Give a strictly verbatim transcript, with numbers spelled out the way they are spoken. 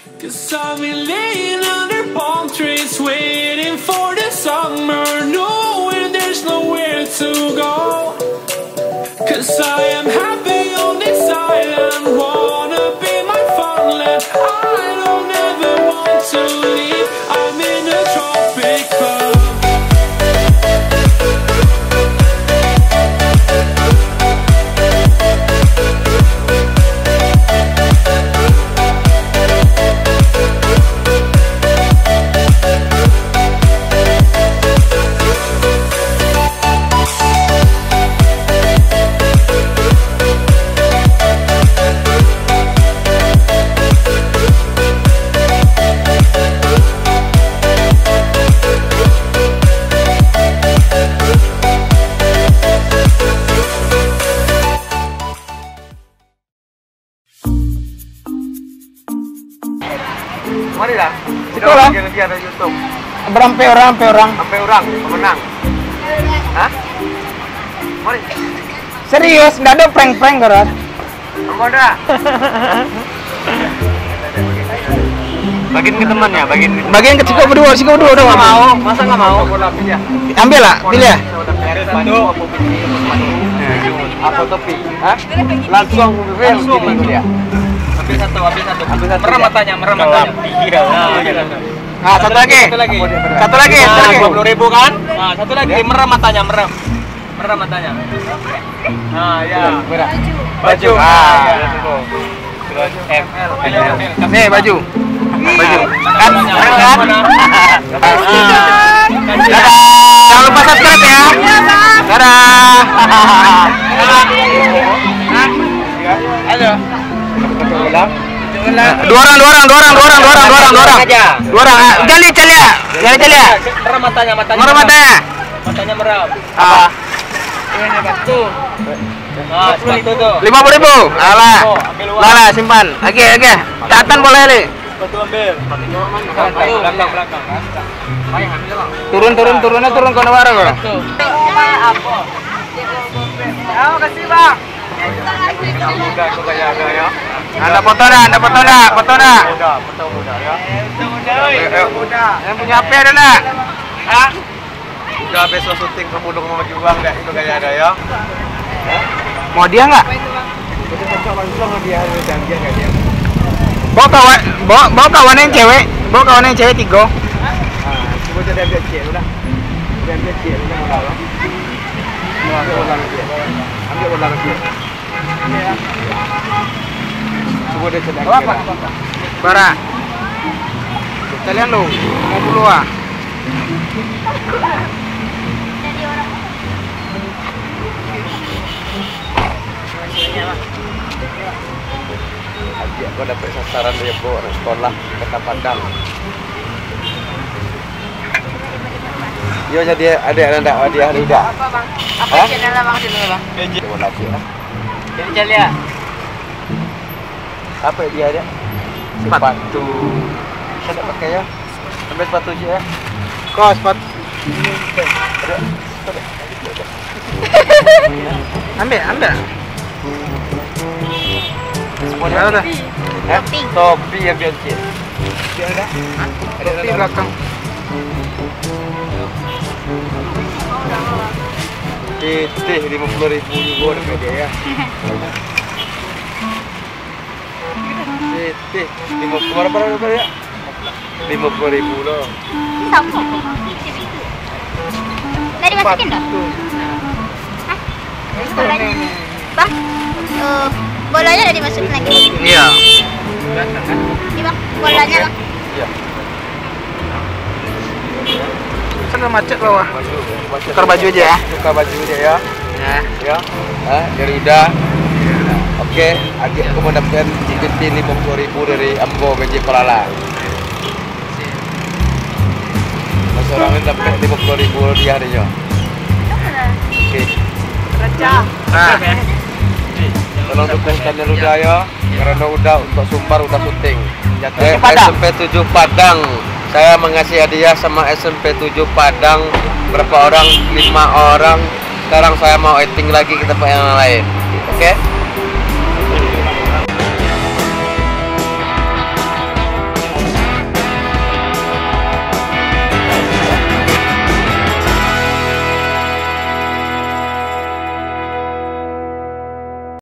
'Cause I've been laying under palm trees, waiting for the summer, knowing there's nowhere to go. 'Cause I am happy on this island, wanna be my farmland. I don't ever want to leave, I'm in a tropic club. Mari lah, Itu lah. lagi ada YouTube. Berampe orang, ampe orang. Sampai orang pemenang. Hah? Mari. Serius, nggak ada prank-prank Gerat. Enggak ada. Bagiin ke temannya, bagiin. Bagian ke Ciko berdua, Ciko berdua udah Nggak mau. mau, masa nggak mau? Ya. Ambil lah, pilih ya. Satu. Apa topi? Hah? Langsung langsung dia. Ambil satu, ambil satu. Ambil satu. Merem matanya, merem matanya. Iya. Nah, satu lagi. Satu lagi. Satu lagi, satu lagi. dua puluh ribu kan? Nah, satu lagi merem matanya, merem. Merem matanya. Nah, ya. Baju. Ah, M L. Nih baju. Baju. Kan? Kan? Dadah. Jangan lupa subscribe ya. Dadah. Halo. Dua orang, dua orang, dua orang, dua orang, dua orang, dua orang, dua orang. Dua orang. Jali, jali ya. Jali, jali ya. Merem matanya, matanya. Merem matanya. Matanya merem. Ah. Ini sepatu. Nah, sepatu tuh. Lima puluh ribu. Alah. Alah, simpan. Oke, oke. Catatan boleh nih. Sepatu ambil. Belakang, belakang. Turun, turun, turunnya turun ke Nawara kok. Apa? Terima kasih bang. Ada foto dah, ada foto dah, foto dah. Foto muda ya. Foto muda. Yang punya H P ada nak? Hah? Udah besok syuting pembunuh mau juang deh itu gaya ada ya. Mau dia nggak? Dia harus janji nggak dia? Bawa kawan, bawa, bawa kawan yang cewek, bawa kawan yang cewek tiga. Ah, coba jadi ambil cek udah. Dia ambil cek udah mau lawan. Ambil ulang cek. Ambil ulang cek. Coba dia cek. Apa? Bara. Kalian lu, lima puluh ah. Aji aku dapat sasaran dia bawa sekolah Kota Padang. Yo jadi ada ada hadiah tidak? Apa bang? Apa channel bang sini bang? Coba lagi ya. Jadi jalan ya. Apa dia ada? Sepatu. Saya pakai ya. Ambil sepatu je ya. Kau sepatu. Ambil, ambil. Semuanya ada. Eh, topi yang biar cik. Biar ada. Ada Di belakang. Titih lima puluh ribu juga dengan dia ya. Titih lima puluh berapa berapa ya? Lima puluh ribu loh. Sama. Dari masukin dah. Hah? Bolanya. Bang, uh, bolanya udah dimasukin lagi. Iya. Ini bang, bolanya bang. Iya. Sana macet bawah. Baju, baju. Tukar baju aja ya. Tukar baju dia ya. Ya. Ya. Ah, dari udah. Oke, adik aku mendapatkan titih lima puluh ribu dari Ambo B J Pelala. Mas orang ini dapat lima puluh ribu dia dia. Oke. Raja. Nah. Tolong dukung channel udah ya. Karena udah untuk Sumbar udah syuting. Jatuh Eh, Padang. S M P tujuh Padang. Saya mengasih hadiah sama S M P tujuh Padang. Berapa orang? Lima orang. Sekarang saya mau acting lagi ke tempat yang lain. Oke?